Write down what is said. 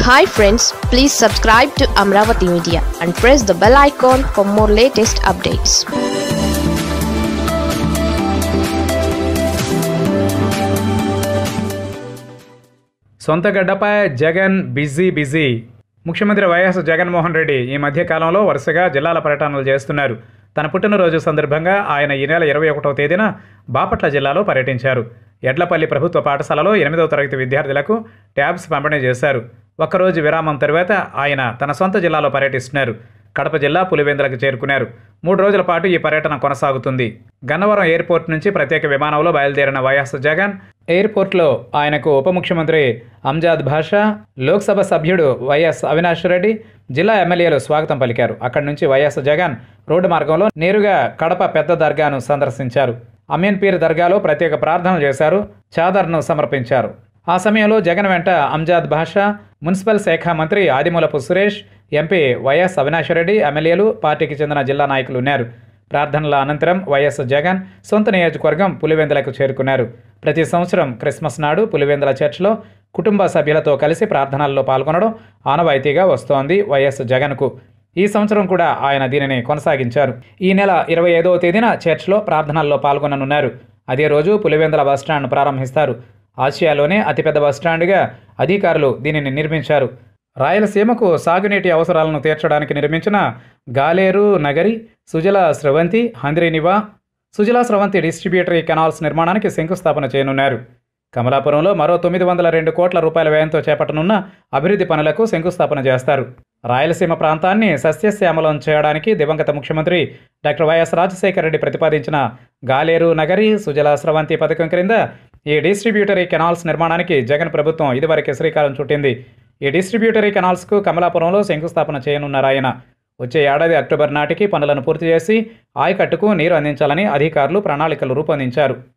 Hi friends, please subscribe to Amaravathi Media and press the bell icon for more latest updates. సొంత గడ్డపై Jagan busy. ముఖ్యమంత్రి వైఎస్ జగన్మోహన్ రెడ్డి ఈ మధ్య కాలంలో వరుసగా జిల్లాల పర్యటనలు చేస్తున్నారు. తన పుట్టినరోజు సందర్భంగా ఆయన ఈ నెల 21వ తేదీన బాపట్ల జిల్లాలో పర్యటించారు. ఎడ్లపల్లి ప్రభుత్వ పాఠశాలలో 8వ తరగతి విద్యార్థులకు ట్యాబ్స్ పంపిణీ చేశారు. ఒక్కరోజు విరామం తర్వాత ఆయన తన సొంత జిల్లాలో పర్యటిస్తున్నారు. కడప జిల్లా పులివెందులకు చేరుకున్నారు. 3 రోజుల పాటు ఈ పర్యటన కొనసాగుతుంది. గన్నవరం ఎయిర్పోర్ట్ నుంచి ప్రత్యేక విమానంలో బయలుదేరిన వైఎస్ జగన్ ఎయిర్పోర్ట్లో ఆయనకు ఉప ముఖ్యమంత్రి అంజాద్ భాషా, లోక్సభ సభ్యుడు వైఎస్ అవినాష్ రెడ్డి, జిల్లా ఎమ్మెల్యేలు స్వాగతం పలికారు. అక్కడి నుంచి వైఎస్ జగన్ రోడ్డు మార్గంలో నేరుగా కడప పెద్ద దర్గాను సందర్శించారు. అమీన్ పీర్ దర్గాలో ప్రత్యేక ప్రార్థనలు చేశారు. చాదర్ను సమర్పించారు. ఆ సమయంలో జగన్ వెంట అంజాద్ భాషా, మున్సిపల్ శాఖ మంత్రి ఆదిమూలపు సురేష్, ఎంపీ వైఎస్ అవినాష్ రెడ్డి, ఎమ్మెల్యేలు, పార్టీకి చెందిన జిల్లా నాయకులు ఉన్నారు. ప్రార్థనల అనంతరం వైఎస్ జగన్ సొంత నియోజకవర్గం పులివెందులకు చేరుకున్నారు. ప్రతి సంవత్సరం క్రిస్మస్ నాడు పులివెందుల చర్చిలో కుటుంబ సభ్యులతో కలిసి ప్రార్థనల్లో పాల్గొనడం ఆనవాయితీగా వస్తోంది వైఎస్ జగన్కు. ఈ సంవత్సరం కూడా ఆయన దీనిని కొనసాగించారు. ఈ నెల 25వ తేదీన చర్చ్లో ప్రార్థనల్లో పాల్గొననున్నారు. అదే రోజు పులివెందుల బస్టాండ్ను ప్రారంభిస్తారు. ఆసియాలోనే అతిపెద్ద బస్టాండ్గా అధికారులు దీనిని నిర్మించారు. రాయలసీమకు సాగునీటి అవసరాలను తీర్చడానికి నిర్మించిన గాలేరు నగరి, సుజల స్రవంతి, హంద్రీనివా, సుజల స్రవంతి డిస్ట్రిబ్యూటరీ కెనాల్స్ నిర్మాణానికి శంకుస్థాపన చేయనున్నారు. కమలాపురంలో మరో 902 కోట్ల రూపాయల వ్యయంతో చేపట్టనున్న అభివృద్ధి పనులకు శంకుస్థాపన చేస్తారు. రాయలసీమ ప్రాంతాన్ని సస్యశ్యామలం చేయడానికి దివంగత ముఖ్యమంత్రి డాక్టర్ వైఎస్ రాజశేఖర రెడ్డి ప్రతిపాదించిన గాలేరు నగరి, సుజల స్రవంతి పథకం క్రింద ఈ డిస్ట్రిబ్యూటరీ కెనాల్స్ నిర్మాణానికి జగన్ ప్రభుత్వం ఇదివరకే శ్రీకారం చుట్టింది. ఈ డిస్ట్రిబ్యూటరీ కెనాల్స్కు కమలాపురంలో శంకుస్థాపన చేయనున్నారు ఆయన. వచ్చే ఏడాది అక్టోబర్ నాటికి పనులను పూర్తి చేసి ఆయకట్టుకు నీరు అందించాలని అధికారులు ప్రణాళికలు రూపొందించారు.